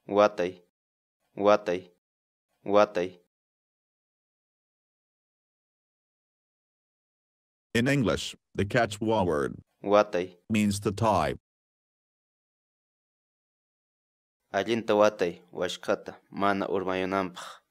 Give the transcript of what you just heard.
watay, watay, watay. In English, the Quechua word Watay. means to tie. Allinta watay, washkata, mana urmayunampaq.